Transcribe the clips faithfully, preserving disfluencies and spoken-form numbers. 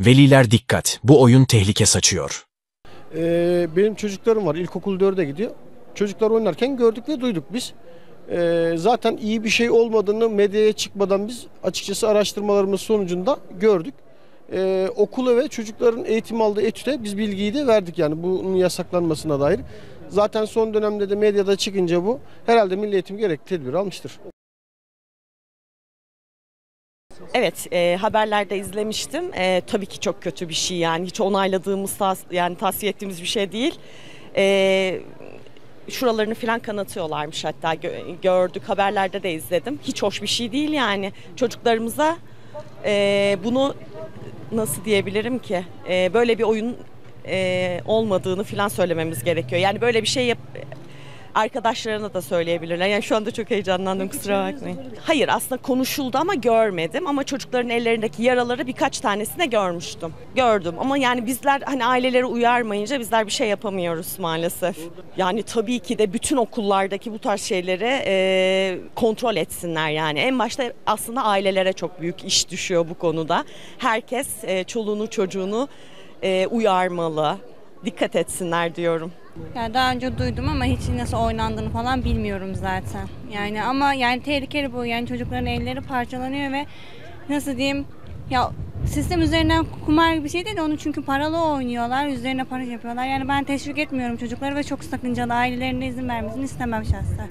Veliler dikkat, bu oyun tehlike saçıyor. Ee, benim çocuklarım var, ilkokul dörde gidiyor. Çocuklar oynarken gördük ve duyduk biz. Ee, zaten iyi bir şey olmadığını medyaya çıkmadan biz açıkçası araştırmalarımız sonucunda gördük. Ee, okula ve çocukların eğitim aldığı etüde biz bilgiyi de verdik, yani bunun yasaklanmasına dair. Zaten son dönemde de medyada çıkınca bu, herhalde Milli Eğitim gerekli tedbir almıştır. Evet, e, haberlerde izlemiştim. E, tabii ki çok kötü bir şey, yani hiç onayladığımız, yani tavsiye ettiğimiz bir şey değil. E, şuralarını falan kanatıyorlarmış, hatta gördük, haberlerde de izledim. Hiç hoş bir şey değil yani. Çocuklarımıza e, bunu nasıl diyebilirim ki, e, böyle bir oyun e, olmadığını falan söylememiz gerekiyor. Yani böyle bir şey yap... Arkadaşlarına da söyleyebilirler. Yani şu anda çok heyecanlandım, kusura bakmayın. Hayır, aslında konuşuldu ama görmedim. Ama çocukların ellerindeki yaraları birkaç tanesine görmüştüm. Gördüm ama yani bizler hani aileleri uyarmayınca bizler bir şey yapamıyoruz maalesef. Yani tabii ki de bütün okullardaki bu tarz şeyleri e, kontrol etsinler yani. En başta aslında ailelere çok büyük iş düşüyor bu konuda. Herkes e, çoluğunu çocuğunu e, uyarmalı. Dikkat etsinler diyorum. Ya daha önce duydum ama hiç nasıl oynandığını falan bilmiyorum zaten. Yani ama yani tehlikeli bu. Yani çocukların elleri parçalanıyor ve nasıl diyeyim, ya sistem üzerinden kumar gibi bir şey değil de onu, çünkü paralı oynuyorlar, üzerine para yapıyorlar. Yani ben teşvik etmiyorum çocukları ve çok sakıncalı, ailelerine izin vermesini istemem şahsen.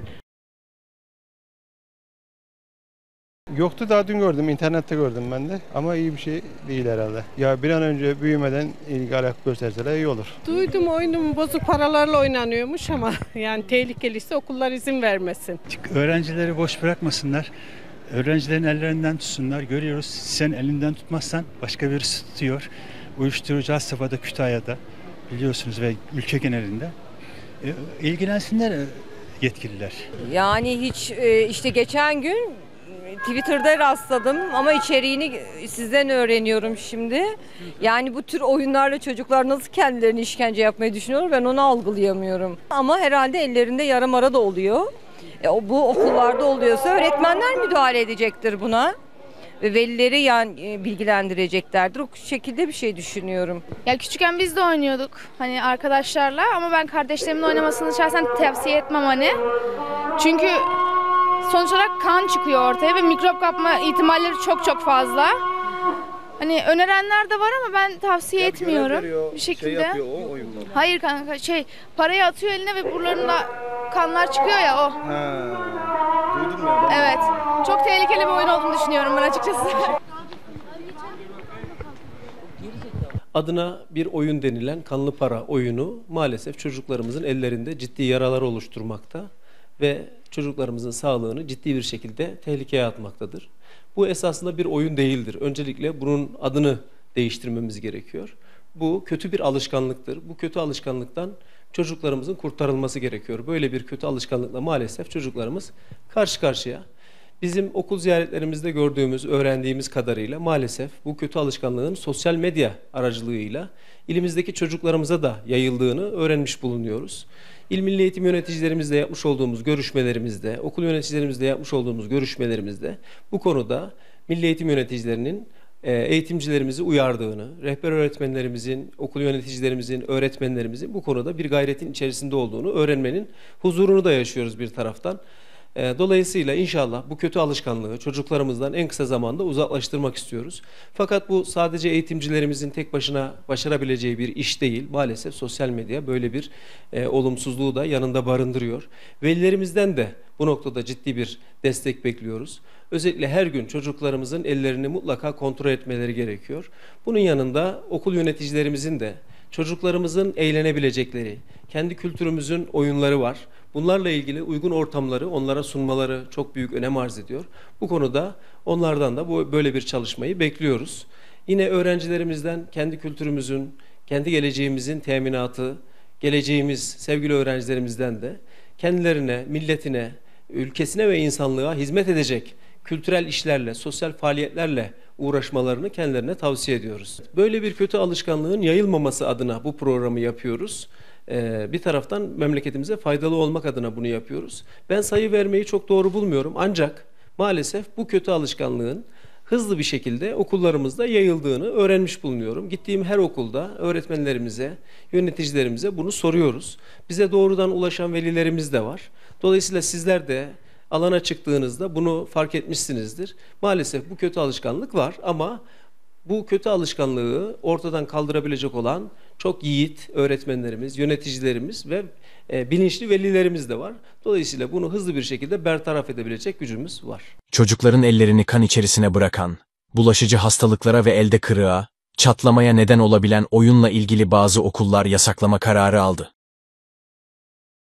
Yoktu, daha dün gördüm, internette gördüm ben de, ama iyi bir şey değil herhalde. Ya bir an önce büyümeden ilgi alaka gösterseler iyi olur. Duydum, oyunun bozuk paralarla oynanıyormuş ama yani tehlikeliyse okullar izin vermesin. Öğrencileri boş bırakmasınlar. Öğrencilerin ellerinden tutsunlar. Görüyoruz, sen elinden tutmazsan başka birisi tutuyor. Uyuşturucu has safhada Kütahya'da biliyorsunuz ve ülke genelinde. E, ilgilensinler yetkililer. Yani hiç işte geçen gün Twitter'da rastladım ama içeriğini sizden öğreniyorum şimdi. Yani bu tür oyunlarla çocuklar nasıl kendilerini işkence yapmayı düşünüyor, ben onu algılayamıyorum. Ama herhalde ellerinde yara mara da oluyor. E, bu okullarda oluyorsa öğretmenler müdahale edecektir buna. Ve velileri yani bilgilendireceklerdir. O şekilde bir şey düşünüyorum. Ya küçükken biz de oynuyorduk hani arkadaşlarla, ama ben kardeşlerimin oynamasını şahsen tavsiye etmem hani. Çünkü sonuç olarak kan çıkıyor ortaya ve mikrop kapma ihtimalleri çok çok fazla. Hani önerenler de var ama ben tavsiye ya etmiyorum veriyor, bir şekilde. Şey yapıyor, o oyun mu? Hayır kanka, şey parayı atıyor eline ve buralarında kanlar çıkıyor ya, o. Ha, duydum ya. Ben evet. Çok tehlikeli bir oyun olduğunu düşünüyorum ben açıkçası. Adına bir oyun denilen kanlı para oyunu maalesef çocuklarımızın ellerinde ciddi yaralar oluşturmakta ve çocuklarımızın sağlığını ciddi bir şekilde tehlikeye atmaktadır. Bu esasında bir oyun değildir. Öncelikle bunun adını değiştirmemiz gerekiyor. Bu kötü bir alışkanlıktır. Bu kötü alışkanlıktan çocuklarımızın kurtarılması gerekiyor. Böyle bir kötü alışkanlıkla maalesef çocuklarımız karşı karşıya. Bizim okul ziyaretlerimizde gördüğümüz, öğrendiğimiz kadarıyla maalesef bu kötü alışkanlığın sosyal medya aracılığıyla ilimizdeki çocuklarımıza da yayıldığını öğrenmiş bulunuyoruz. İl Milli Eğitim yöneticilerimizle yapmış olduğumuz görüşmelerimizde, okul yöneticilerimizle yapmış olduğumuz görüşmelerimizde bu konuda Milli Eğitim yöneticilerinin eğitimcilerimizi uyardığını, rehber öğretmenlerimizin, okul yöneticilerimizin, öğretmenlerimizin bu konuda bir gayretin içerisinde olduğunu öğrenmenin huzurunu da yaşıyoruz bir taraftan. Dolayısıyla inşallah bu kötü alışkanlığı çocuklarımızdan en kısa zamanda uzaklaştırmak istiyoruz. Fakat bu sadece eğitimcilerimizin tek başına başarabileceği bir iş değil. Maalesef sosyal medya böyle bir e, olumsuzluğu da yanında barındırıyor. Velilerimizden de bu noktada ciddi bir destek bekliyoruz. Özellikle her gün çocuklarımızın ellerini mutlaka kontrol etmeleri gerekiyor. Bunun yanında okul yöneticilerimizin de çocuklarımızın eğlenebilecekleri, kendi kültürümüzün oyunları var. Bunlarla ilgili uygun ortamları onlara sunmaları çok büyük önem arz ediyor. Bu konuda onlardan da bu böyle bir çalışmayı bekliyoruz. Yine öğrencilerimizden kendi kültürümüzün, kendi geleceğimizin teminatı, geleceğimiz sevgili öğrencilerimizden de kendilerine, milletine, ülkesine ve insanlığa hizmet edecek kültürel işlerle, sosyal faaliyetlerle uğraşmalarını kendilerine tavsiye ediyoruz. Böyle bir kötü alışkanlığın yayılmaması adına bu programı yapıyoruz. Ee, bir taraftan memleketimize faydalı olmak adına bunu yapıyoruz. Ben sayı vermeyi çok doğru bulmuyorum, ancak maalesef bu kötü alışkanlığın hızlı bir şekilde okullarımızda yayıldığını öğrenmiş bulunuyorum. Gittiğim her okulda öğretmenlerimize, yöneticilerimize bunu soruyoruz. Bize doğrudan ulaşan velilerimiz de var. Dolayısıyla sizler de alana çıktığınızda bunu fark etmişsinizdir. Maalesef bu kötü alışkanlık var ama bu kötü alışkanlığı ortadan kaldırabilecek olan çok yiğit öğretmenlerimiz, yöneticilerimiz ve e, bilinçli velilerimiz de var. Dolayısıyla bunu hızlı bir şekilde bertaraf edebilecek gücümüz var. Çocukların ellerini kan içerisine bırakan, bulaşıcı hastalıklara ve elde kırığa, çatlamaya neden olabilen oyunla ilgili bazı okullar yasaklama kararı aldı.